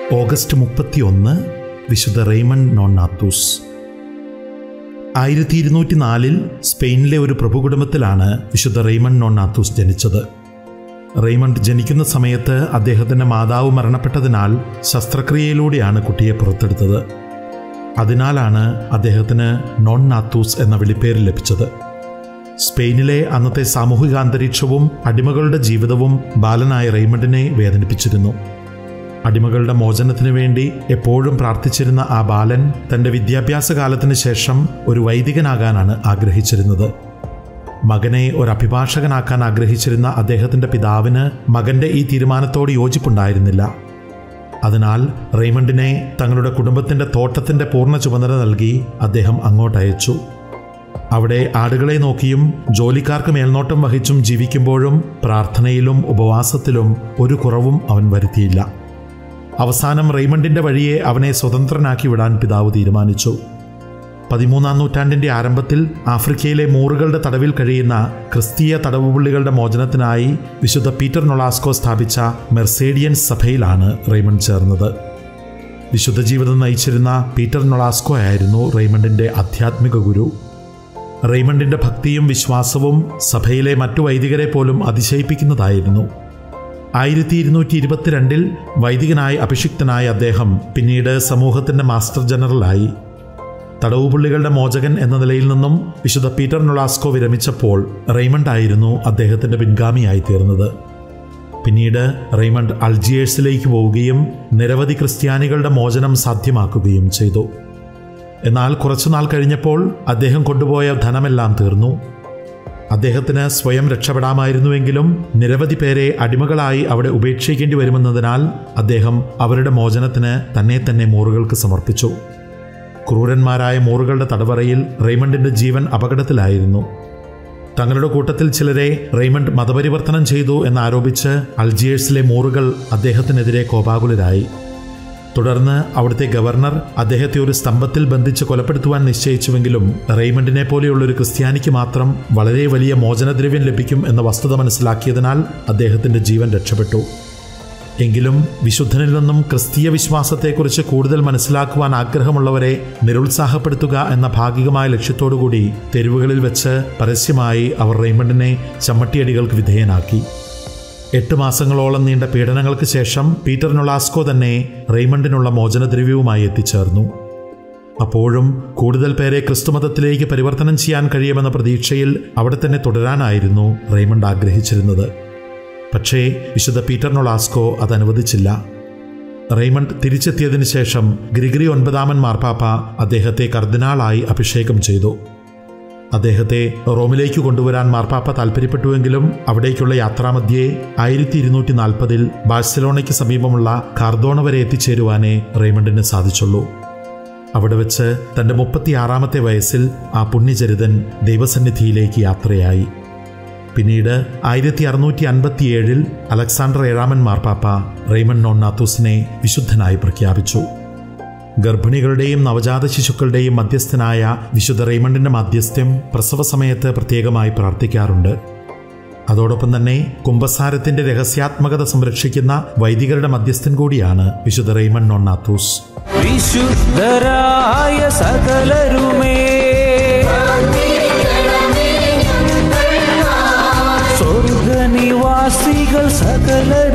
August 31 വിശുദ്ധ Raymond നോണ്ണാത്തൂസ്. 1204 സ്പെയിനിലെ ഒരു പ്രഭുകുടുംബത്തിലാണ് വിശുദ്ധ റെയ്മണ്ട് നോണ്ണാത്തൂസ് ജനിച്ചത്. റെയ്മണ്ട് ജനിക്കുന്ന സമയത്ത് അദ്ദേഹത്തിൻ്റെ മാതാവ് മരണപ്പെട്ടതിനാൽ ശസ്ത്രക്രിയയിലൂടെയാണ് കുട്ടിയെ പുറത്തെടുത്തത്. അതിനാലാണ് അദ്ദേഹത്തിന് നോണ്ണാത്തൂസ് എന്ന വിളിപ്പേര് ലഭിച്ചത്. സ്പെയിനിലെ അന്നത്തെ സാമൂഹിക അന്തരീക്ഷവും അടിമകളുടെ ജീവിതവും ബാലനായ റെയ്മണ്ടിനെ വേദനിപ്പിച്ചിരുന്നു. അടിമകളുടെ മോചനത്തിനു വേണ്ടി എപ്പോഴും പ്രാർത്ഥിച്ചിരുന്ന ആ ബാലൻ തൻ്റെ വിദ്യാഭ്യാസ കാലത്തിന് ശേഷം ഒരു വൈദികനാകാനാണ് ആഗ്രഹിച്ചിരുന്നത്. മകനെ ഒരു അഭിഭാഷകനാക്കാൻ ആഗ്രഹിച്ചിരുന്ന അദ്ദേഹത്തിൻ്റെ പിതാവിന് മകൻ്റെ ഈ തീരുമാനത്തോട് യോജിപ്പുണ്ടായിരുന്നില്ല. അതിനാൽ റെയ്മണ്ടിനെ തങ്ങളുടെ കുടുംബത്തിൻ്റെ തോട്ടത്തിൻ്റെ പൂർണ്ണ ചുമതല നൽകി അദ്ദേഹം അങ്ങോട്ടയച്ചു. അവിടെ ആടുകളെ നോക്കിയും ജോലിക്കാർക്ക് മേൽനോട്ടം വഹിച്ചും ജീവിക്കുമ്പോഴും പ്രാർത്ഥനയിലും ഉപവാസത്തിലും ഒരു കുറവും അവൻ വരുത്തിയില്ല. അവസാനം റെയ്മണ്ടിൻ്റെ വഴിയെ അവനെ സ്വതന്ത്രനാക്കി വിടാൻ പിതാവ് തീരുമാനിച്ചു. 13-ാം നൂറ്റാണ്ടിൻ്റെ ആരംഭത്തിൽ ആഫ്രിക്കയിലെ മൂറുകളുടെ തടവിൽ കഴിയുന്ന ക്രിസ്തീയ തടവുപുള്ളികളുടെ മോചനത്തിനായി വിശുദ്ധ പീറ്റർ നൊളാസ്കോ സ്ഥാപിച്ച മെർസേഡിയൻസ് സഭയിലാണ് റെയ്മണ്ട് ചേർന്നത്. വിശുദ്ധ ജീവിതം നയിച്ചിരുന്ന പീറ്റർ നൊളാസ്കോ ആയിരുന്നു റെയ്മണ്ടിൻ്റെ ആധ്യാത്മിക ഗുരു. റെയ്മണ്ടിൻ്റെ ഭക്തിയും വിശ്വാസവും സഭയിലെ മറ്റു വൈദികരെ പോലും അതിശയിപ്പിക്കുന്നതായിരുന്നു. 1222 വൈദികനായി അഭിഷിക്തനായ അദ്ദേഹം പിന്നീട് സമൂഹത്തിൻ്റെ മാസ്റ്റർ ജനറലായി. തടവുപുള്ളികളുടെ മോചകൻ എന്ന നിലയിൽ നിന്നും വിശുദ്ധ പീറ്റർ നൊളാസ്കോ വിരമിച്ചപ്പോൾ റെയ്മണ്ട് ആയിരുന്നു അദ്ദേഹത്തിൻ്റെ പിൻഗാമിയായി തീർന്നത്. പിന്നീട് റെയ്മണ്ട് അൾജിയേഴ്സിലേക്ക് പോവുകയും നിരവധി ക്രിസ്ത്യാനികളുടെ മോചനം സാധ്യമാക്കുകയും ചെയ്തു. എന്നാൽ കുറച്ചുനാൾ കഴിഞ്ഞപ്പോൾ അദ്ദേഹം കൊണ്ടുപോയ ധനമെല്ലാം തീർന്നു. അദ്ദേഹത്തിന് സ്വയം രക്ഷപ്പെടാമായിരുന്നുവെങ്കിലും നിരവധി പേരെ അടിമകളായി അവിടെ ഉപേക്ഷിക്കേണ്ടി വരുമെന്നതിനാൽ അദ്ദേഹം അവരുടെ മോചനത്തിന് തന്നെ മൂറുകൾക്ക് സമർപ്പിച്ചു. ക്രൂരന്മാരായ മൂറുകളുടെ തടവറയിൽ റെയ്മണ്ടിൻ്റെ ജീവൻ അപകടത്തിലായിരുന്നു. തങ്ങളുടെ കൂട്ടത്തിൽ ചിലരെ റെയ്മണ്ട് മതപരിവർത്തനം ചെയ്തു എന്നാരോപിച്ച് അൾജിയേഴ്സിലെ മൂറുകൾ അദ്ദേഹത്തിനെതിരെ കോപാകുലരായി. തുടർന്ന് അവിടുത്തെ ഗവർണർ അദ്ദേഹത്തെ ഒരു സ്തംഭത്തിൽ ബന്ധിച്ച് കൊലപ്പെടുത്തുവാൻ നിശ്ചയിച്ചുവെങ്കിലും റെയ്മണ്ടിനെ പോലെയുള്ളൊരു ക്രിസ്ത്യാനിക്ക് മാത്രം വളരെ വലിയ മോചനദ്രവ്യം ലഭിക്കും എന്ന വസ്തുത മനസ്സിലാക്കിയതിനാൽ അദ്ദേഹത്തിൻ്റെ ജീവൻ രക്ഷപ്പെട്ടു. എങ്കിലും വിശുദ്ധനിൽ നിന്നും ക്രിസ്തീയ വിശ്വാസത്തെക്കുറിച്ച് കൂടുതൽ മനസ്സിലാക്കുവാൻ ആഗ്രഹമുള്ളവരെ നിരുത്സാഹപ്പെടുത്തുക എന്ന ഭാഗികമായ ലക്ഷ്യത്തോടുകൂടി തെരുവുകളിൽ വെച്ച് പരസ്യമായി അവർ റെയ്മണ്ടിനെ ചമ്മട്ടിയടികൾക്ക് വിധേയനാക്കി. 8 മാസങ്ങളോളം നീണ്ട പീഡനങ്ങൾക്ക് ശേഷം പീറ്റർ നൊളാസ്കോ തന്നെ റെയ്മണ്ടിനുള്ള മോചനദ്രവ്യവുമായി എത്തിച്ചേർന്നു. അപ്പോഴും കൂടുതൽ പേരെ ക്രിസ്തുമതത്തിലേക്ക് പരിവർത്തനം ചെയ്യാൻ കഴിയുമെന്ന പ്രതീക്ഷയിൽ അവിടെ തന്നെ തുടരാനായിരുന്നു റെയ്മണ്ട് ആഗ്രഹിച്ചിരുന്നത്. പക്ഷേ വിശുദ്ധ പീറ്റർ നൊളാസ്കോ അത് അനുവദിച്ചില്ല. റെയ്മണ്ട് തിരിച്ചെത്തിയതിനു ശേഷം ഗ്രിഗറി 9 മാർപ്പാപ്പ അദ്ദേഹത്തെ കർദിനാളായി അഭിഷേകം ചെയ്തു. അദ്ദേഹത്തെ റോമിലേക്ക് കൊണ്ടുവരാൻ മാർപ്പാപ്പ താൽപ്പര്യപ്പെട്ടുവെങ്കിലും അവിടേക്കുള്ള യാത്രാമധ്യേ 1240 ബാഴ്സലോണയ്ക്ക് സമീപമുള്ള കാർദോണ വരെ എത്തിച്ചേരുവാനേ റെയ്മണ്ടിന് സാധിച്ചുള്ളൂ. അവിടെ വെച്ച് തൻ്റെ 36-ാമത്തെ വയസ്സിൽ ആ പുണ്യചരിതൻ ദൈവസന്നിധിയിലേക്ക് യാത്രയായി. പിന്നീട് 1657 അലക്സാണ്ടർ 7 മാർപ്പാപ്പ റെയ്മണ്ട് നോണ്ണാത്തൂസിനെ വിശുദ്ധനായി പ്രഖ്യാപിച്ചു. ഗർഭിണികളുടെയും നവജാത ശിശുക്കളുടെയും മധ്യസ്ഥനായ വിശുദ്ധ റെയ്മണ്ടിൻ്റെ മാധ്യസ്ഥ്യം പ്രസവ സമയത്ത് പ്രത്യേകമായി പ്രാർത്ഥിക്കാറുണ്ട്. അതോടൊപ്പം തന്നെ കുംഭസാരത്തിൻ്റെ രഹസ്യാത്മകത സംരക്ഷിക്കുന്ന വൈദികരുടെ മധ്യസ്ഥൻ കൂടിയാണ് വിശുദ്ധ റെയ്മണ്ട് നോണ്ണാത്തൂസ്. വിശുദ്ധരായ സകലരുമേ സ്വർഗനിവാസികൾ സകല